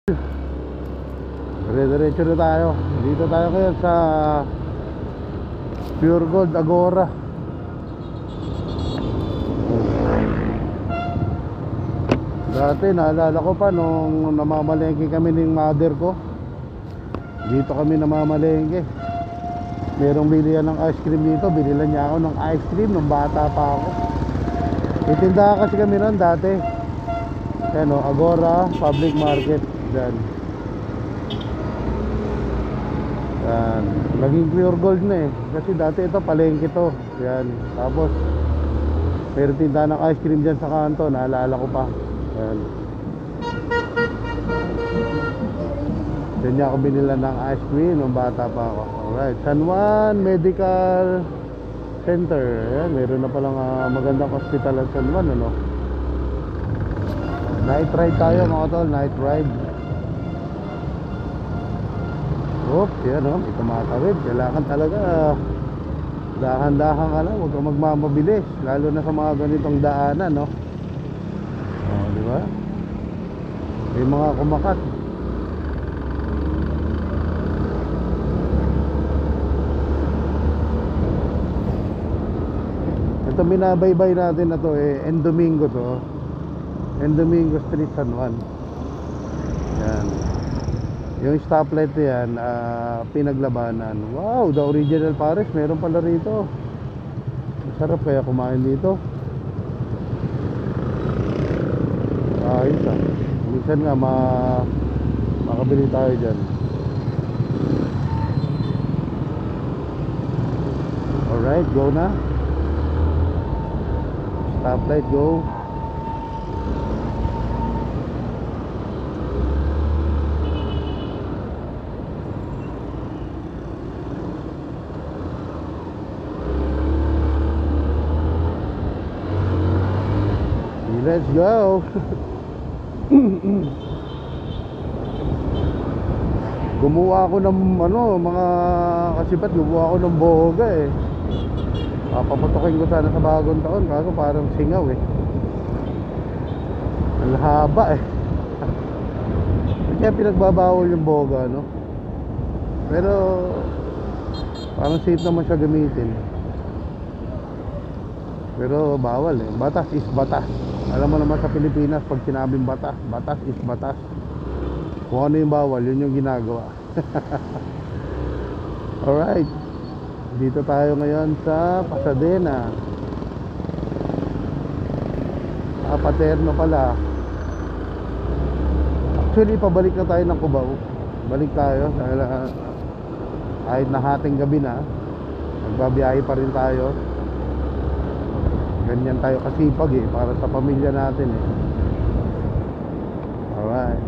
Dire-diretso na tayo. Dito tayo ngayon sa Pure Gold Agora. Dati naalala ko pa nung namamalengke kami ng mother ko. Dito kami namamalengke. Merong bilihan ng ice cream dito. Binilan niya ako ng ice cream nung bata pa ako. Itindahan kasi kami noon dati. Yan o, Agora Public Market. Yan. Yan. Naging Pure Gold na eh. Kasi dati ito palengke to. Yan. Tapos meron tindahan ng ice cream dyan sa kanto. Naalala ko pa. Yan. Diyan niya ako binila ng ice cream nung bata pa ako. Alright, San Juan Medical Center. Ayan, meron na palang magandang hospital at San Juan, ano? Night ride tayo mga tol, night ride. Oops, yan o, may tumatawid. Kailangan talaga dahan-dahan ka lang, huwag kang magmamabilis. Lalo na sa mga ganitong daanan, no? O, di ba? May mga kumakat. Ito binabaybay natin na to eh, Endomingo to. Endomingo Street, San Juan. Yan. Yung stoplight yan, pinaglabanan. Wow, the original Paris, meron pala rito. Masarap kaya kumain dito. Ayos ah. Minsan nga makabili tayo dyan. Alright, go na. Stoplight, go. Let's go. Gumawa ako ng mga kasipat, gumawa ako ng boga eh. Papaputokin ko sana sa bagong taon, kaso parang singaw eh. Ang haba eh. Kaya pinagbabawal yung boga, no? Pero parang safe naman siya gamitin. Pero bawal eh. Batas is batas. Alam mo naman sa Pilipinas, pag sinabing batas, batas is batas. Kung ano yung bawal, yun yung ginagawa. Alright, dito tayo ngayon sa Pasadena. Paterno pala. Actually, pabalik na tayo ng Cubao. Balik tayo dahil kahit nahating gabi na, magbabiyahe pa rin tayo. Ganyan tayo kasipag eh, para sa pamilya natin eh. Alright.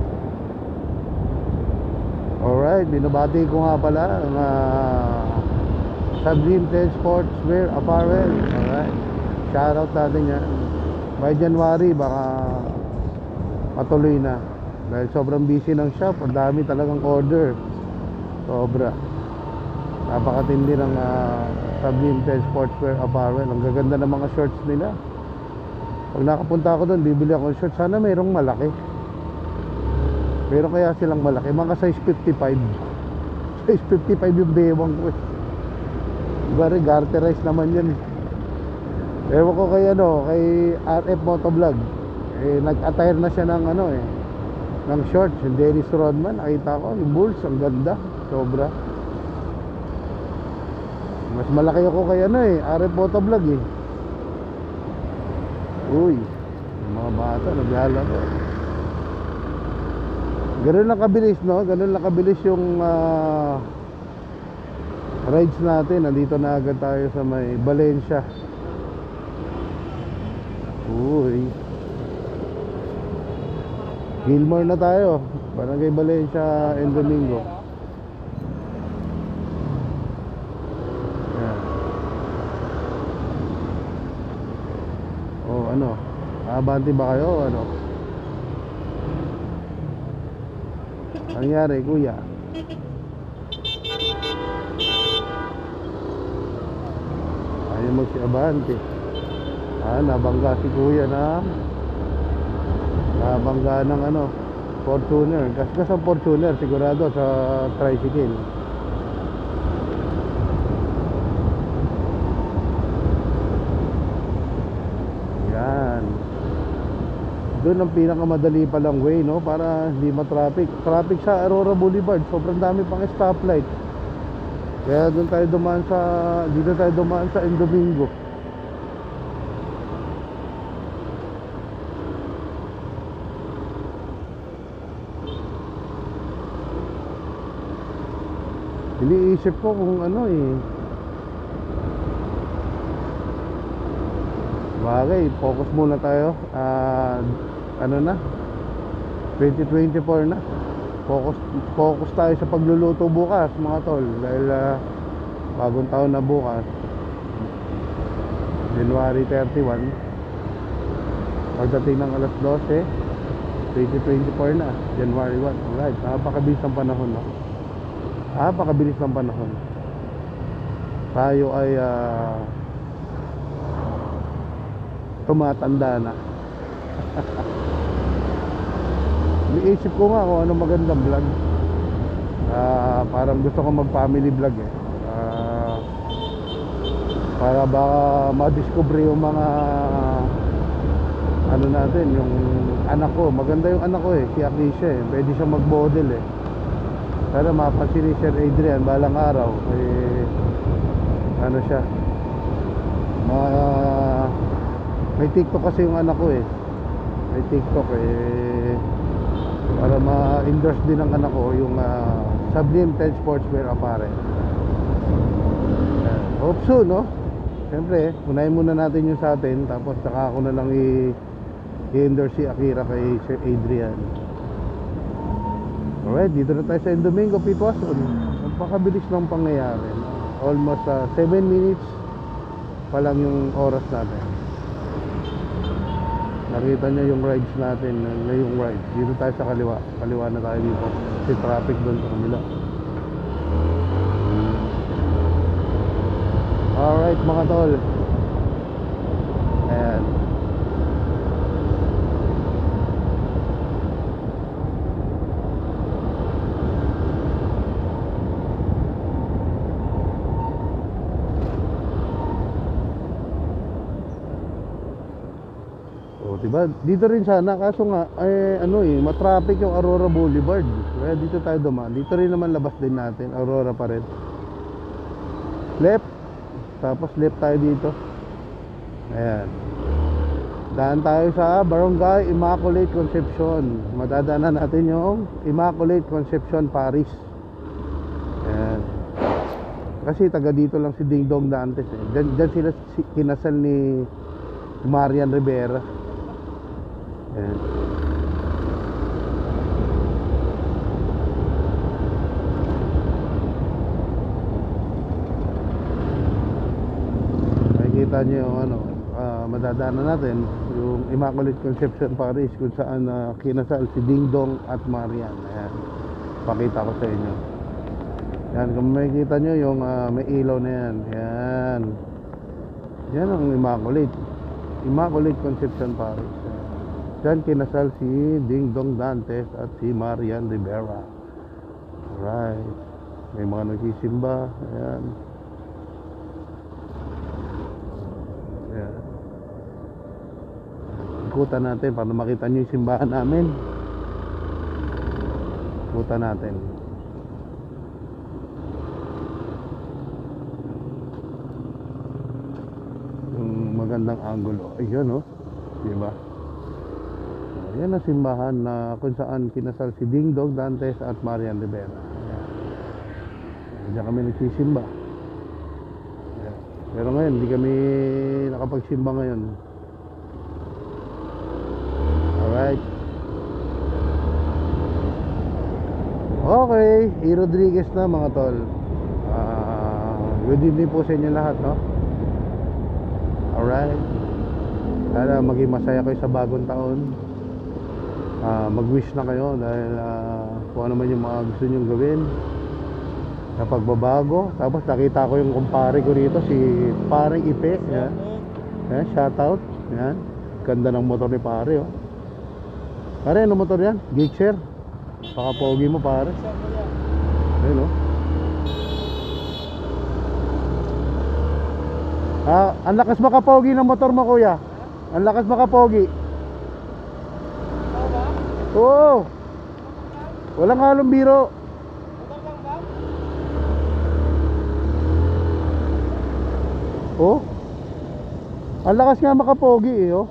Alright, binabati ko nga pala ang Sublime Sportswear Apparel. Alright, shoutout natin yan. By January baka matuloy na. Dahil sobrang busy ng shop, ang dami talagang order. Sobra. Napakatindi ng Sublime Sportswear Apparel. Ang gaganda ng mga shorts nila. Pag nakapunta ako doon, bibili ako ng shorts. Sana mayroong malaki. Meron kaya silang malaki. Mga size 55. Size 55 yung bewang ko eh. Diba rin, garterize naman yan eh. Ewan ko kay kay RF Motovlog. Eh, nag-attire na siya ng ng shorts. Yung Dennis Rodman, nakita ko, yung bulls, ang ganda. Sobra. Mas malaki ako kay RF Motovlog eh. Uy, yung mga bata naglalaro. Ganun lang kabilis, no? Ganun lang kabilis yung rides natin. Nandito na agad tayo sa may Valencia. Uy, Gilmore na tayo. Barangay Valencia, Endomingo. Abante ba kayo ano? Nangyari kuya? Ayaw magsi-abante. Nabangga si kuya na nabangga ng Fortuner, gas ang Fortuner sigurado sa tricycle. Yan. Doon ang pinakamadali palang way, no, para hindi ma-traffic. Traffic sa Aurora Boulevard, sobrang dami pang stoplight. Kaya dito tayo dumaan sa Indomingo. Iniisip ko kung ano bagay, focus muna tayo. Ano na, 2024 na. Focus tayo sa pagluluto bukas, mga tol. Dahil bagong taon na bukas, January 31. Pagdating ng alas 12, 2024 na, January 1. Alright, napakabilis ng panahon, no? Napakabilis ng panahon. Tayo ay tumatanda na. Niisip ko nga kung ano magandang vlog. Parang gusto ko mag family vlog para baka madiscover yung mga ano natin, yung anak ko. Maganda yung anak ko si Akisha pwede siya mag model sana mapansin ni Sir Adrian balang araw ano siya, may TikTok kasi yung anak ko may TikTok para ma-endorse din ng anak ko yung Sublime 10 Sportswear Apparel. Hope soon, no? Siyempre, unahin muna natin yung sa atin, tapos saka ako na lang i-endorse si Akira kay Sir Adrian. Alright, dito na tayo sa Indomingo, Pitwason. Napakabilis ng pangyayari. Almost 7 minutes pa lang yung oras natin. Nakita niyo yung rides natin, yung rides. Dito tayo sa kaliwa. Kaliwa na tayo dito. Kasi traffic doon sa kabila. Alright mga tol. Ayan. Diba? Dito rin sana, kaso nga matraffic yung Aurora Boulevard. Kaya dito tayo dumaan. Dito rin naman labas din natin, Aurora pa rin. Left. Tapos left tayo dito. Ayan. Daan tayo sa Barangay Immaculate Conception. Madadaanan natin yung Immaculate Conception Paris. Ayan. Kasi taga dito lang si Ding Dong Dantes Diyan sila kinasal ni Marian Rivera. Ayan. Makikita nyo yung madadaanan natin yung Immaculate Conception Paris, kung saan kinasal si Ding Dong at Marian. Ayan. Pakita ko sa inyo. Yan, kung makikita nyo yung may ilaw na yan. Yan. Yan ang Immaculate Conception Paris. Diyan kinasal si Ding Dong Dantes at si Marian Rivera. Alright. May mga nagsisimba. Ayan. Ayan. Ikutan natin para makita nyo yung simbahan namin. Ikutan natin. Yung magandang angulo. Ayun, no? Diba? Yan ang simbahan na kung saan kinasal si Ding Dong Dantes at Marian Rivera. Diyan kami nagsisimba. Ayan. Pero ngayon, hindi kami nakapagsimba ngayon. Alright. Okay, E. Rodriguez na mga tol. Good evening po sa inyo lahat, no? Alright. Sana maging masaya kayo sa bagong taon. Mag-wish na kayo dahil kung ano man yung mga gusto nyong gawin na pagbabago. Tapos nakita ko yung kumpare ko rito, si Paring Ipe. Yan. Yan, shoutout. Yan. Ganda ng motor ni pare, oh. Pare, ano motor yan? Gixxer? Baka pogi mo pare. Ayun oh. Ang lakas makapogi ng motor mo kuya. Ang lakas makapogi. Oo. Walang halong biro. Oh. Ang lakas nga makapogi eh oh.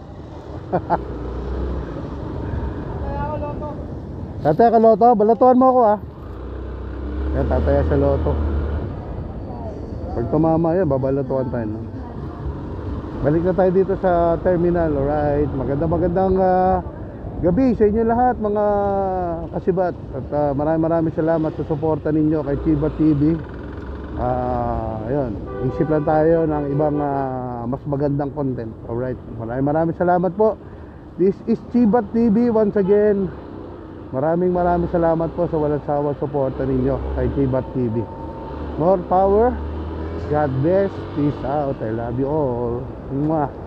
Tataya ka loto, balatuan mo ako ah. Yan, tataya sa loto. Pag tumama yan, babalatuan tayo no? Balik na tayo dito sa terminal. Alright, magandang gabi sa inyo lahat mga kasibat. At maraming salamat sa suporta ninyo kay Chibat TV. Ayun, isip lang tayo ng ibang mas magandang content. Alright, maraming salamat po. This is Chibat TV once again. Maraming salamat po sa walang sawa suporta ninyo kay Chibat TV. More power. God bless. Peace out. I love you all. Mwah.